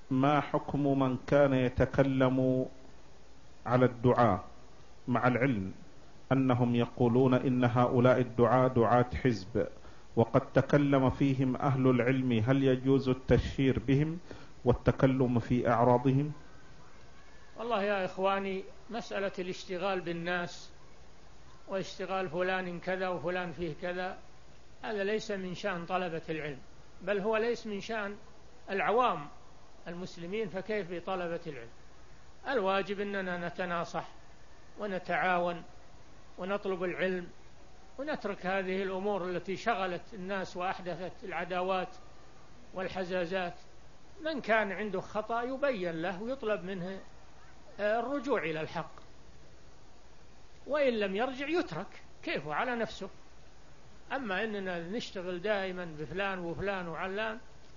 ما حكم من كان يتكلم على الدعاة مع العلم أنهم يقولون إن هؤلاء الدعاة دعاة حزب وقد تكلم فيهم أهل العلم، هل يجوز التشهير بهم والتكلم في أعراضهم؟ والله يا إخواني، مسألة الاشتغال بالناس واشتغال فلان كذا وفلان فيه كذا، هذا ليس من شأن طلبة العلم، بل هو ليس من شأن العوام المسلمين، فكيف بطلبة العلم؟ الواجب أننا نتناصح ونتعاون ونطلب العلم ونترك هذه الأمور التي شغلت الناس وأحدثت العداوات والحزازات. من كان عنده خطأ يبين له ويطلب منه الرجوع إلى الحق، وإن لم يرجع يترك كيفه على نفسه. أما أننا نشتغل دائما بفلان وفلان وعلان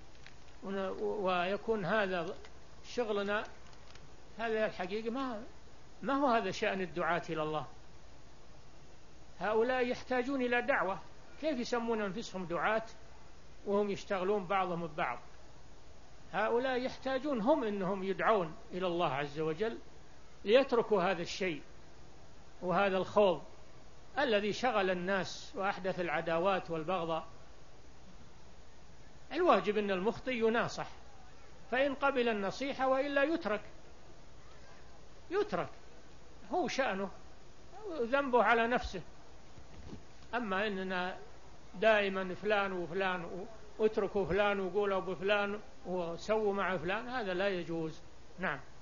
ويكون هذا شغلنا، هذا الحقيقة ما هو هذا شأن الدعاة إلى الله. هؤلاء يحتاجون إلى دعوة، كيف يسمون أنفسهم دعاة وهم يشتغلون بعضهم ببعض؟ هؤلاء يحتاجون هم أنهم يدعون إلى الله عز وجل ليتركوا هذا الشيء وهذا الخوض الذي شغل الناس وأحدث العداوات والبغضاء. الواجب أن المخطئ يناصح، فإن قبل النصيحة وإلا يترك، هو شأنه، ذنبه على نفسه. أما إننا دائما فلان وفلان واتركوا فلان وقولوا بفلان وسووا مع فلان، هذا لا يجوز. نعم.